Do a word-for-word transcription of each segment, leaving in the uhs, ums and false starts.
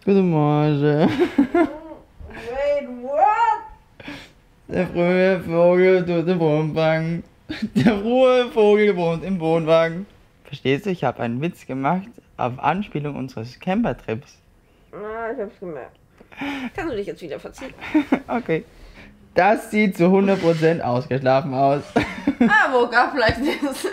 Guten Morgen. Wait, what? Der frühe Vogel tut im Wohnwagen. Der frühe Vogel wohnt im Wohnwagen. Verstehst du, ich habe einen Witz gemacht auf Anspielung unseres Campertrips. Ah, ich hab's gemerkt. Kannst du dich jetzt wieder verziehen? Okay. Das sieht zu hundert Prozent ausgeschlafen aus. Ah, wo gab vielleicht das?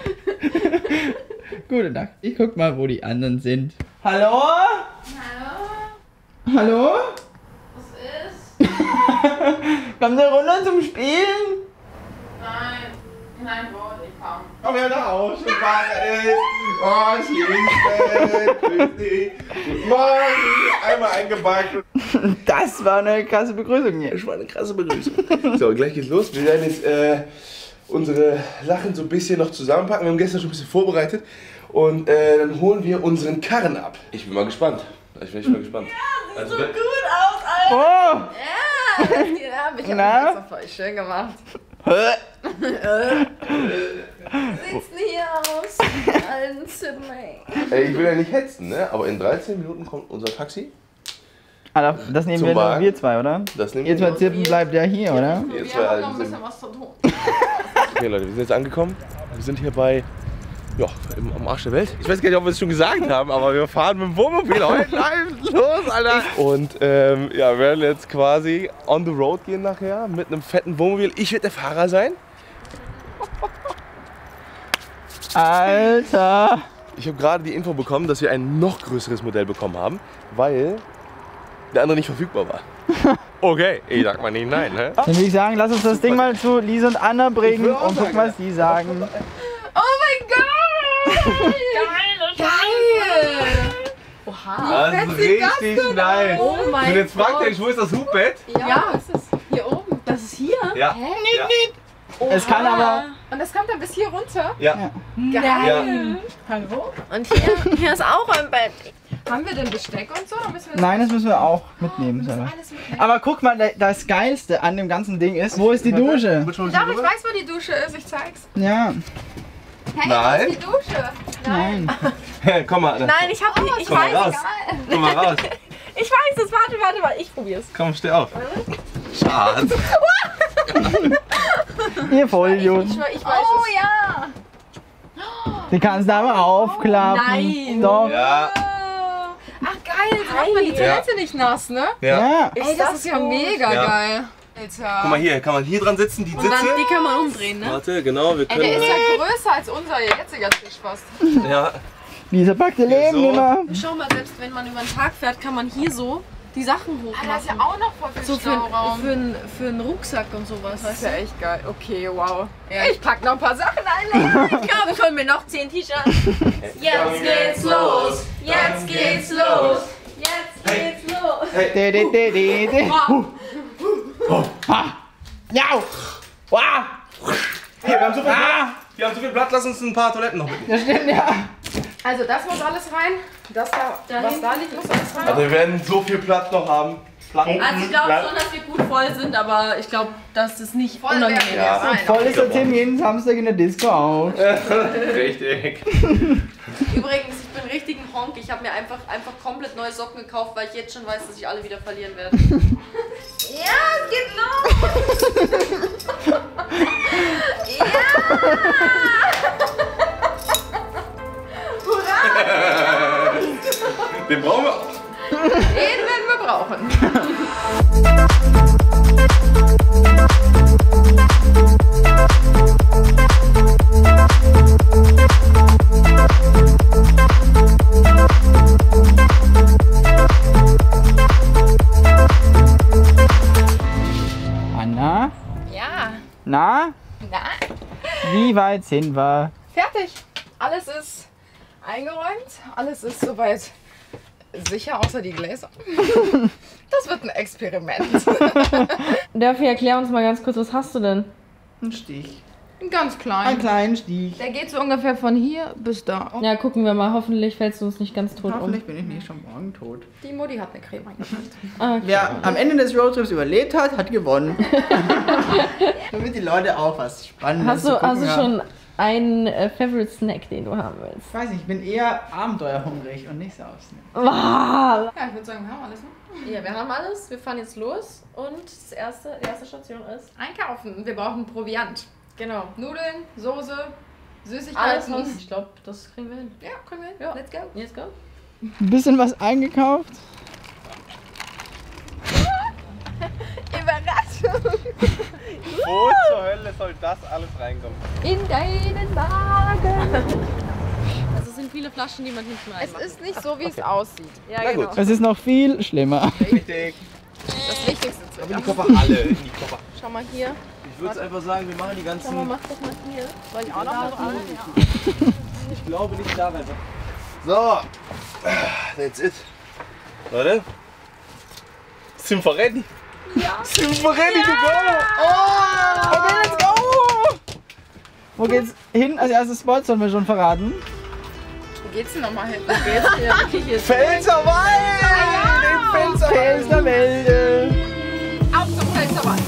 Gute Nacht. Ich guck mal, wo die anderen sind. Hallo? Hallo? Hallo? Was ist? Kommt ihr runter zum Spielen? Nein. Nein, wo? Ich komm. Komm her nach Hause, Maris. Oh, ich liebe Grüß dich. Guten Morgen. Einmal eingepackt. Das war eine krasse Begrüßung hier. Das war eine krasse Begrüßung. So, gleich geht's los. Wir werden jetzt äh, unsere Sachen so ein bisschen noch zusammenpacken. Wir haben gestern schon ein bisschen vorbereitet. Und äh, dann holen wir unseren Karren ab. Ich bin mal gespannt. Ich bin echt mal gespannt. Ja, sieht Also, so gut aus, Alter. Oh! Ja, das geht ab. Ich hab Na? das extra voll schön gemacht. Sitzen hier aus allen Sydney. ey, ich will ja nicht hetzen, ne? Aber in dreizehn Minuten kommt unser Taxi. Alter, das nehmen Zum wir nur Wagen. wir zwei, oder? Das nehmen Ihr wir zwei Zippen bleibt ja hier, oder? Ihr Wir zwei haben noch ein Alten bisschen sind- was zu tun. Okay, Leute, wir sind jetzt angekommen. Wir sind hier bei, ja, im, am Arsch der Welt. Ich weiß gar nicht, ob wir es schon gesagt haben, aber wir fahren mit dem Wohnmobil heute live los, Alter. Und ähm, ja, wir werden jetzt quasi on the road gehen nachher mit einem fetten Wohnmobil. Ich werde der Fahrer sein. Alter! Ich habe gerade die Info bekommen, dass wir ein noch größeres Modell bekommen haben, weil der andere nicht verfügbar war. Okay, ich sag mal nicht nein, ne? Dann würde ich sagen, lass uns das Ding mal zu Lisa und Anna bringen will auch und gucken, sagen, was die sagen. Oh mein Gott! Geil! Geil! Oha. Das ist fett sieht das richtig denn nice. aus? Oh mein Und jetzt fragt Gott. ihr euch, wo ist das Hubbett? Ja, was ist hier oben? Das ist hier? Ja. Hä? Ja. Es kann aber... Und das kommt dann bis hier runter? Ja. Ja. Geil! Hallo? Und hier, hier ist auch ein Bett. Haben wir denn Besteck und so? Oder müssen wir das Nein, das müssen wir auch mitnehmen. müssen Sarah. alles mitnehmen? Aber guck mal, das Geilste an dem ganzen Ding ist, wo ist die Dusche? Ich glaube, ich weiß, wo die Dusche ist. Ich zeig's. Ja, Hey, Nein. wo ist die Dusche? nein. Komm mal, Nein, ich hab die. Ich Komm mal weiß, raus. egal. komm mal raus. Ich weiß es. Warte, warte, warte. Ich probier's. Komm, steh auf. Schatz. Ihr Vollidiot. Ich, ich weiß Oh es. ja! Die kannst du aber aufklappen. Nein. Doch. Ja. Ach geil, so macht man die Toilette nicht nass, ne? Ja. Ja. Ey, das ist ja mega Ja. geil. Alter. Guck mal hier, kann man hier dran sitzen, die Und dann, Sitze. die kann man umdrehen, ne? Warte, genau, wir Ey, der können. ist ja größer als unser jetziger Tisch fast. Ja. Lisa packt ihr Leben so. immer. Schau mal, selbst wenn man über den Tag fährt, kann man hier so die Sachen hochmachen. Da ist ja auch noch voll viel so für, Stauraum. für, einen- für einen Rucksack und sowas, Das weißt ist du? ja echt geil. Okay, wow. Ich pack noch ein paar Sachen ein. Ich glaube, ich hol mir noch zehn T-Shirts. Jetzt geht's los. Jetzt geht's los. Jetzt geht's los. De, de, de, de, de. Huh. Ah. Ja. Wow. Hier, wir haben so viel Ah. Platz. Wir haben so viel Platz, lass uns ein paar Toiletten noch mitnehmen. Das stimmt, ja. Also das muss alles rein. Das da, was da liegt, muss alles rein. Also wir werden so viel Platz noch haben. Platten. Also ich glaube schon, dass wir gut voll sind, aber ich glaube, dass es nicht Voll unangenehm werden wir Ja. sein. Voll ist der Tim jeden Samstag in der Disco auch. Richtig. Übrigens, ich bin richtig ein Honk. Ich habe mir einfach, einfach komplett neue Socken gekauft, weil ich jetzt schon weiß, dass ich alle wieder verlieren werde. Ja, es geht los! Ja! Hurra! Den brauchen wir auch. Den werden wir brauchen. Anna? Ja. Na? Na? Wie weit sind wir? Fertig. Alles ist eingeräumt. Alles ist soweit sicher, außer die Gläser. Das wird ein Experiment. Darf ich erklären uns mal ganz kurz, was hast du denn? Ein Stich. Ganz Einen klein. kleinen Stich. Der geht so ungefähr von hier bis da. Ja, gucken wir mal. Hoffentlich fällst du uns nicht ganz tot um. Hoffentlich bin ich nicht schon morgen tot. Die Mutti hat eine Creme eingemacht. Ah, okay. Wer am Ende des Roadtrips überlebt hat, hat gewonnen. Damit die Leute auch was Spannendes Hast zu du, gucken hast du haben. schon einen äh, Favorite Snack, den du haben willst? Ich weiß nicht, ich bin eher abenteuerhungrig und nicht so ausnehmen. Wow. Ja, ich würde sagen, wir haben alles. Ne? Ja, wir haben alles. Wir fahren jetzt los. Und das erste, die erste Station ist... Einkaufen. Wir brauchen Proviant. Genau. Nudeln, Soße, Alles Süßigkeiten. was... Ich glaube, das kriegen wir hin. Ja, können wir. Ja. Let's go. Let's go. Ein bisschen was eingekauft. Überraschung. Wo zur Hölle soll das alles reinkommen? In deinen Magen. Also es sind viele Flaschen, die man hinten Es reinmacht. ist nicht so, wie es aussieht. Ja, Na genau. gut. Es ist noch viel schlimmer. Richtig. Das Wichtigste Aber in die Koffer alle, in die Koffer. Schau mal hier. Ich würde einfach sagen, wir machen die ganzen... Schau mal, mach doch mal hier. Soll ich auch noch mal rein? Ich glaube nicht da rein. So, that's it. Leute, sind wir ready? Ja. Sind wir ready to go? Oh, okay, let's go! Wo geht's hin? Als erstes Spot sollen wir schon verraten. Wo geht's denn nochmal hin? Pfälzerwald! Den Pfälzerwälde! Auf zum Pfälzerwald.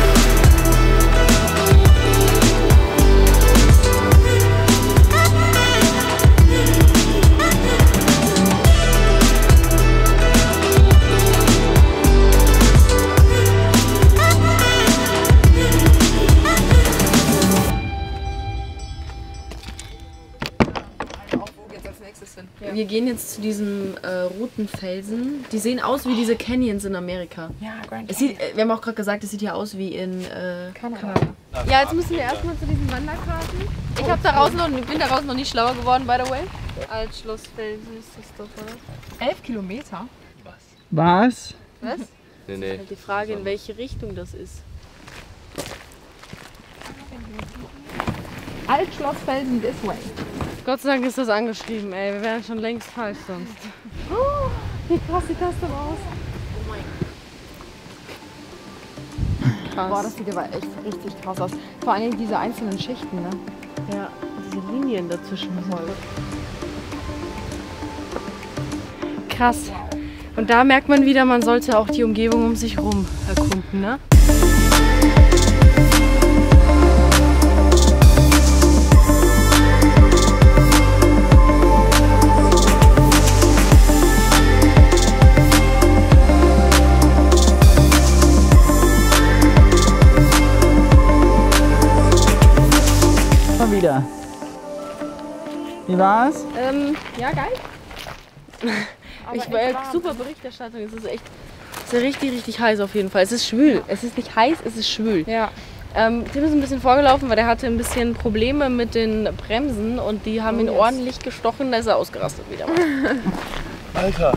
Wir gehen jetzt zu diesem äh, roten Felsen. Die sehen aus wie diese Canyons in Amerika. Ja, Grand Es sieht, äh, wir haben auch gerade gesagt, es sieht hier aus wie in äh, Kanada. Ja, jetzt müssen wir erstmal zu diesen Wanderkarten. Ich hab daraus noch, bin daraus noch nicht schlauer geworden, by the way. Altschlossfelsen ist das doch, oder? Elf Kilometer? Was? Was? Nee, nee. Halt die Frage, in welche Richtung das ist. Altschlossfelsen this way. Gott sei Dank ist das angeschrieben, ey. Wir wären schon längst falsch sonst. Oh, wie krass sieht das denn aus? Krass. Boah, das sieht aber echt richtig krass aus. Vor allem diese einzelnen Schichten, ne? Ja, diese Linien dazwischen. Voll. Krass. Und da merkt man wieder, man sollte auch die Umgebung um sich rum erkunden, ne? Mal wieder. Wie war's? Ähm, Ja, geil. ich war ja super Berichterstattung. Es ist echt, es ist ja richtig, richtig heiß auf jeden Fall. Es ist schwül. Es ist nicht heiß, es ist schwül. Ja. Ähm, Tim ist ein bisschen vorgelaufen, weil der hatte ein bisschen Probleme mit den Bremsen und die haben Oh, ihn yes. ordentlich gestochen. Da ist er ausgerastet wieder. Alter.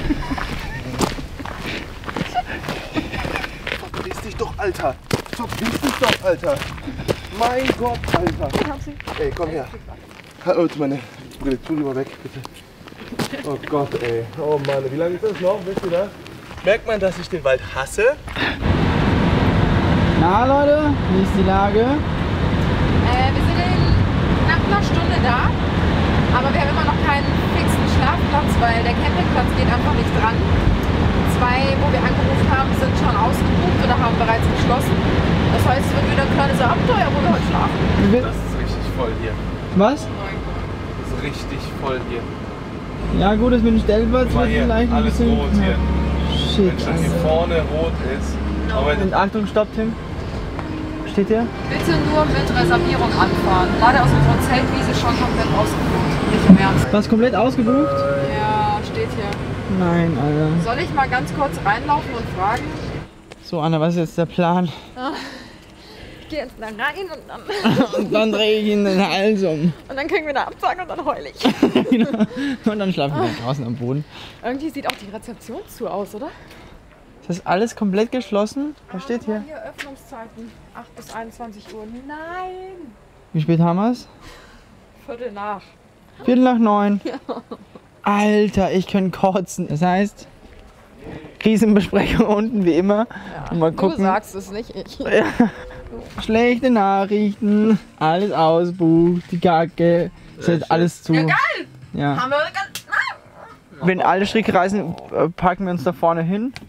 Verpiss dich doch, Alter. Verpiss dich doch, Alter. Mein Gott, Alter. Ey, komm her. Halt meine Brille, tu die mal weg, bitte. Oh Gott, ey. Oh Mann, wie lange ist das noch? Bist du da? Merkt man, dass ich den Wald hasse? Na Leute, wie ist die Lage? Äh, wir sind in knapp einer Stunde da, aber wir haben immer noch keinen fixen Schlafplatz, weil der Campingplatz geht einfach nicht dran. Zwei, wo wir angerufen haben, sind schon ausgebucht oder haben bereits geschlossen. Das heißt, es wird wieder ein kleines Abenteuer, wo wir heute schlafen. Das ist richtig voll hier. Was? Das ist richtig voll hier. Ja gut, das mit dem Stellplatz Guck mal wird hier, vielleicht ein alles bisschen... rot hier. Shit, Wenn schon hier Alter. vorne rot ist. Aber Und Achtung, stopp Tim. Steht hier? Bitte nur mit Reservierung anfahren. Leider aus unserer Zeltwiese schon komplett ausgebucht. Nicht im Ernst. Was komplett ausgebucht? Ja, steht hier. Nein, Alter. Soll ich mal ganz kurz reinlaufen und fragen? So Anna, was ist jetzt der Plan? Ich gehe jetzt da rein und dann, Und dann drehe ich ihn den Hals um. und dann kriegen wir eine Absage und dann heul ich. Und dann schlafen wir draußen am Boden. Irgendwie sieht auch die Rezeption zu aus, oder? Ist das alles komplett geschlossen? Was steht hier? Hier Öffnungszeiten. acht bis einundzwanzig Uhr. Nein! Wie spät haben wir es? Viertel nach. Viertel nach neun. Alter, ich könnte kotzen. Das heißt, Krisenbesprechung unten wie immer. Und mal Du gucken. sagst es, nicht ich. Ja. Schlechte Nachrichten. Alles ausbucht. Die Kacke. Ist jetzt alles zu. Ja, geil! Ja. Haben wir ganz... Wenn alle Stricke reißen, äh, packen wir uns da vorne hin.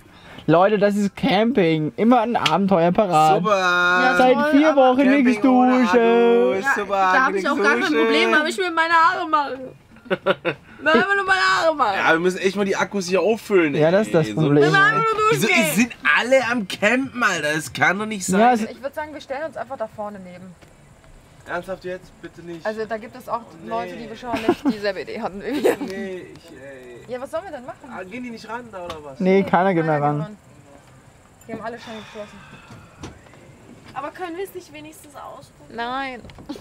Leute, das ist Camping. Immer ein Abenteuer parat. Super. Ja, Seit toll, vier aber Wochen nichts Camping ohne Dusche. Akkus. Super, Da habe ich auch gar kein Dusche. Problem, aber ich will meine Haare machen. Ich will einfach nur meine Haare machen. Ja, wir müssen echt mal die Akkus hier auffüllen. Ja, das ist das ey. Problem. So, einfach nur Wieso, durchgehen. es sind alle am Campen, Alter. Das kann doch nicht sein. Ja, es, Ich würde sagen, wir stellen uns einfach da vorne neben. Ernsthaft jetzt? Bitte nicht. Also da gibt es auch Nee. Leute, die wahrscheinlich dieselbe Idee hatten wie wir. nee, ich, ey. Ja, was sollen wir denn machen? Ah, gehen die nicht ran da oder was? nee, keiner geht mehr Keiner ran. Die haben alle schon geschlossen. Aber können wir es nicht wenigstens ausprobieren? Nein.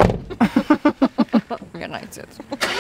Mir reicht's jetzt.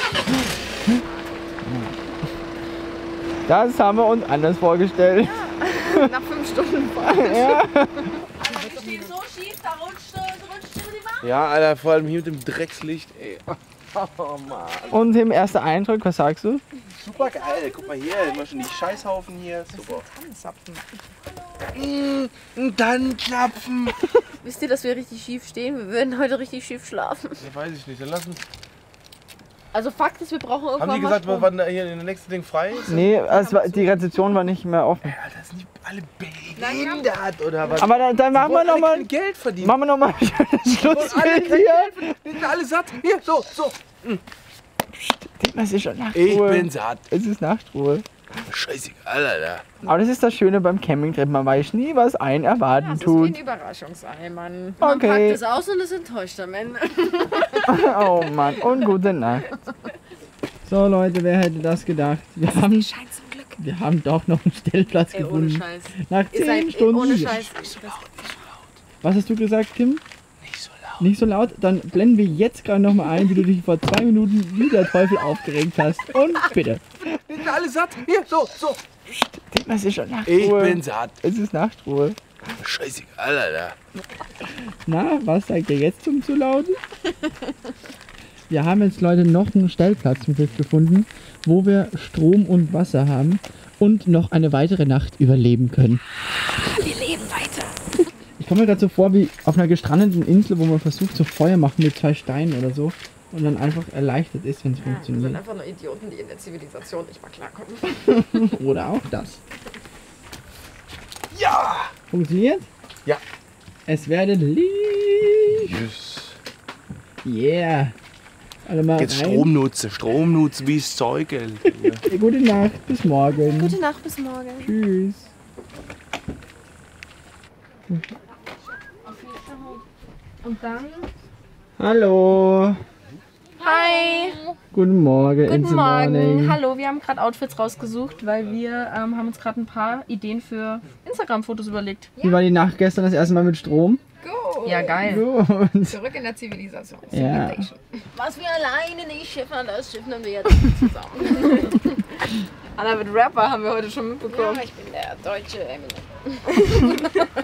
Das haben wir uns anders vorgestellt. Nach fünf Stunden fahren. Ja. Also wir stehen so schief, da rutscht, so rutscht über die Wand. Ja, Alter, vor allem hier mit dem Dreckslicht, ey. Oh Mann. Und im ersten Eindruck, was sagst du? Super geil. Guck mal hier, immer schon die Scheißhaufen hier. Super. Tannenzapfen. Mm, dann klapfen. Wisst ihr, dass wir richtig schief stehen? Wir würden heute richtig schief schlafen. Ja, weiß ich nicht. Dann lass uns. Also Fakt ist, wir brauchen irgendwann Haben die gesagt, mal Strom. wann da hier das nächste Ding frei ist? Nee, es war, die Rezeption war nicht mehr offen. Alter, sind die alle behindert oder was? Aber dann, dann machen wir Wollen alle nochmal kein Geld verdienen. machen wir noch mal ein schönes Wollen alle Schlussbild kein hier. Geld verdienen. Die sind alle satt. Hier, so, so. Das ist schon Ich Nachtruhe. bin satt. Es ist Nachtruhe. Scheißegal, Alter. Aber das ist das Schöne beim Campingtrip. Man weiß nie, was einen erwarten Das ist wie ein tut. Überraschungsei, Mann. Man packt Okay. es aus und ist enttäuscht am Ende. Oh Mann. Und gute Nacht. So Leute, wer hätte das gedacht? Wir haben, Scheint zum Glück. wir haben doch noch einen Stellplatz Ey, ohne gefunden. Scheiß. Nach Ihr seid zehn Stunden. ohne Scheiß. Was hast du gesagt, Kim? Nicht so laut. Nicht so laut? Dann blenden wir jetzt gerade noch mal ein, wie du dich vor zwei Minuten wie der Teufel aufgeregt hast. Und bitte. Die sind alle satt. Hier, so, so. Das ist schon Ich Nachtruhe. bin satt. Es ist Nachtruhe. Scheißegal, Alter. Na, was sagt ihr jetzt zum zu lauten? Wir haben jetzt, Leute, noch einen Stellplatz zum Glück gefunden, wo wir Strom und Wasser haben und noch eine weitere Nacht überleben können. Wir leben weiter. Ich komme mir gerade so vor wie auf einer gestrandeten Insel, wo man versucht, so Feuer machen mit zwei Steinen oder so und dann einfach erleichtert ist, wenn es Wir sind funktioniert. einfach nur Idioten, die in der Zivilisation nicht mal klarkommen. Oder auch das. Ja. Funktioniert? Ja. Es werden Licht. Yes. Yeah. Alle mal Jetzt rein. Strom nutzen. Strom nutzen wie das Zeug, ey. Gute Nacht, bis morgen. Gute Nacht, bis morgen. Tschüss. Und dann? Hallo. Hi! Guten Morgen. Guten it's the Morgen. morning. Hallo, wir haben gerade Outfits rausgesucht, weil wir ähm, haben uns gerade ein paar Ideen für Instagram-Fotos überlegt. Wie war die Nacht gestern das erste Mal mit Strom? Go! Ja, geil. Gut. Zurück in der Zivilisation. Ja. Civilization. Was wir alleine nicht schiffern, das schiffen wir jetzt zusammen. Anna wird Rapper, haben wir heute schon mitbekommen. ich bin der deutsche Eminem.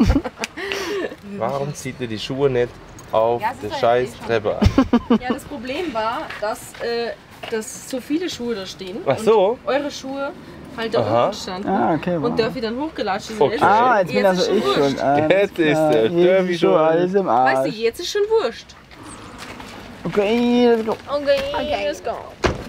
Warum zieht ihr die Schuhe nicht auf Ja, es ist der halt scheiß eh schon- Treppe an? Ja, das Problem war, dass, äh, dass so viele Schuhe da stehen. Ach so? Und eure Schuhe halt da Aha. unten standen. Ah, okay. Wow. Und Dörfi dann hochgelatscht ist. Okay. Ah, jetzt bin Jetzt also ist schon ich wurscht. schon. Ah, Jetzt ist der Dörfi schon schuld. alles im Weißt du, Arsch. jetzt ist schon wurscht. Okay, let's go. Okay, okay. let's go.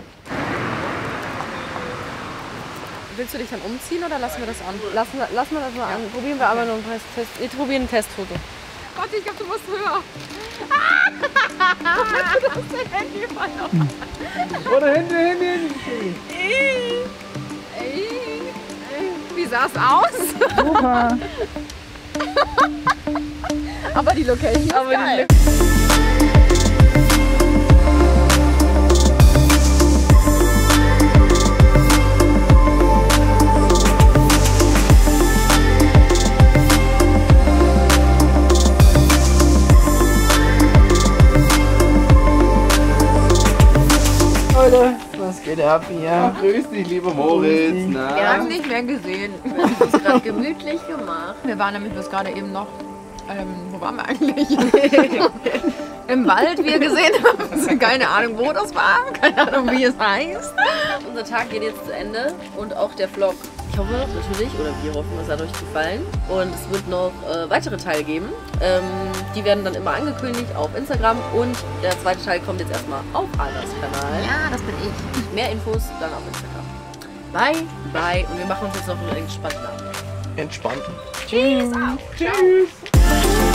Willst du dich dann umziehen oder lassen wir das an? Lassen, wir- lassen wir das mal an. Probieren wir aber noch ein Test. Wir probieren ein Testfoto. Gott, ich glaube, du musst höher. Oder hinten, hinten, hinten. Wie sah es aus? Super. Aber die Location ist Aber die geil. Leute, was geht ab hier? Grüß dich, lieber Moritz. Wir Na? haben nicht mehr gesehen. Wir haben es gerade gemütlich gemacht. Wir waren nämlich bis gerade eben noch. Ähm, wo waren wir eigentlich? Im Wald, wie ihr gesehen habt. Keine Ahnung, wo das war. Keine Ahnung, wie es heißt. Unser Tag geht jetzt zu Ende und auch der Vlog. Ich hoffe natürlich, oder wir hoffen, es hat euch gefallen. Und es wird noch äh, weitere Teile geben. Ähm, die werden dann immer angekündigt auf Instagram. Und der zweite Teil kommt jetzt erstmal auf Annas Kanal. Ja, das bin ich. Mehr Infos dann auf Instagram. Bye, bye. Und wir machen uns jetzt noch einen entspannten Abend. entspannt. Tschüss. Tschüss.